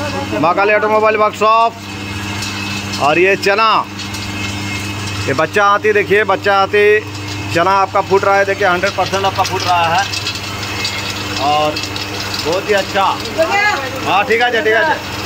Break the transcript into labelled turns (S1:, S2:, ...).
S1: माँ काली automobile workshop. और ये चना, ये बच्चा आती, देखिए बच्चा आती चना आपका फूट रहा है। देखिए 100% आपका फूट रहा है और बहुत ही अच्छा। हाँ ठीक है, ठीक है।